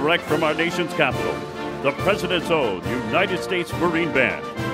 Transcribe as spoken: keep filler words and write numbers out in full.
direct from our nation's capital, the President's own United States Marine Band.